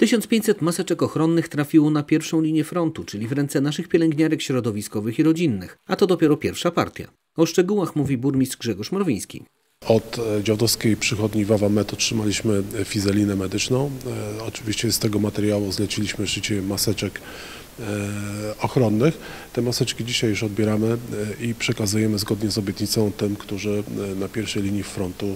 1500 maseczek ochronnych trafiło na pierwszą linię frontu, czyli w ręce naszych pielęgniarek środowiskowych i rodzinnych, a to dopiero pierwsza partia. O szczegółach mówi burmistrz Grzegorz Mrowiński. Od działdowskiej przychodni Wawamed otrzymaliśmy fizelinę medyczną. Oczywiście z tego materiału zleciliśmy szycie maseczek ochronnych. Te maseczki dzisiaj już odbieramy i przekazujemy zgodnie z obietnicą tym, którzy na pierwszej linii frontu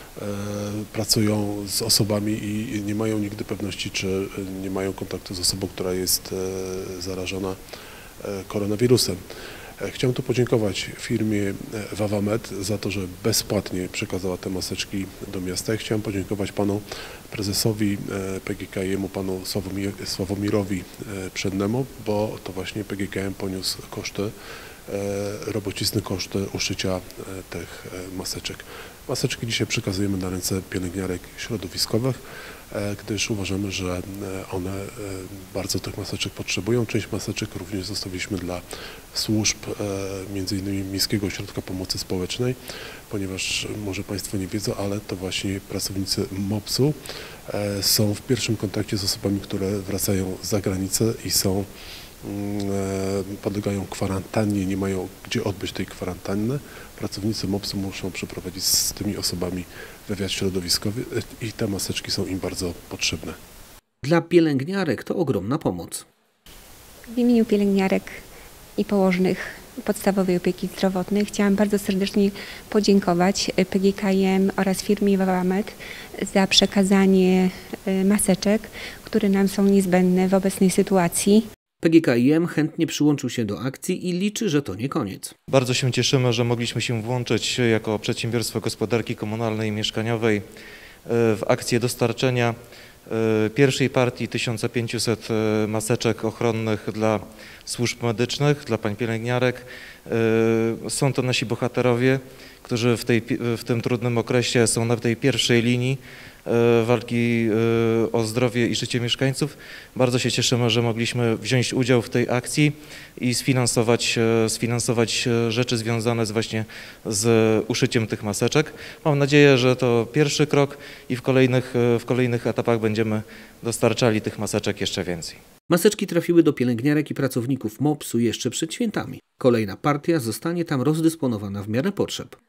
pracują z osobami i nie mają nigdy pewności, czy nie mają kontaktu z osobą, która jest zarażona koronawirusem. Chciałem tu podziękować firmie Wawamed za to, że bezpłatnie przekazała te maseczki do miasta. Chciałem podziękować panu prezesowi PGKiM, panu Sławomirowi Przednemu, bo to właśnie PGKiM poniósł koszty, robocizny koszty uszycia tych maseczek. Maseczki dzisiaj przekazujemy na ręce pielęgniarek środowiskowych, gdyż uważamy, że one bardzo tych maseczek potrzebują. Część maseczek również zostawiliśmy dla służb, m.in. Miejskiego Ośrodka Pomocy Społecznej, ponieważ może Państwo nie wiedzą, ale to właśnie pracownicy MOPS-u są w pierwszym kontakcie z osobami, które wracają z zagranicy i podlegają kwarantannie, nie mają gdzie odbyć tej kwarantanny. Pracownicy MOPS-u muszą przeprowadzić z tymi osobami wywiad środowiskowy i te maseczki są im bardzo potrzebne. Dla pielęgniarek to ogromna pomoc. W imieniu pielęgniarek i położnych podstawowej opieki zdrowotnej chciałam bardzo serdecznie podziękować PGKiM oraz firmie Wawamed za przekazanie maseczek, które nam są niezbędne w obecnej sytuacji. PGKiM chętnie przyłączył się do akcji i liczy, że to nie koniec. Bardzo się cieszymy, że mogliśmy się włączyć jako przedsiębiorstwo gospodarki komunalnej i mieszkaniowej w akcję dostarczenia pierwszej partii 1500 maseczek ochronnych dla służb medycznych, dla pań pielęgniarek. Są to nasi bohaterowie, którzy w tym trudnym okresie są na tej pierwszej linii walki o zdrowie i życie mieszkańców. Bardzo się cieszymy, że mogliśmy wziąć udział w tej akcji i sfinansować rzeczy związane właśnie z uszyciem tych maseczek. Mam nadzieję, że to pierwszy krok i w kolejnych etapach będziemy dostarczali tych maseczek jeszcze więcej. Maseczki trafiły do pielęgniarek i pracowników MOPS-u jeszcze przed świętami. Kolejna partia zostanie tam rozdysponowana w miarę potrzeb.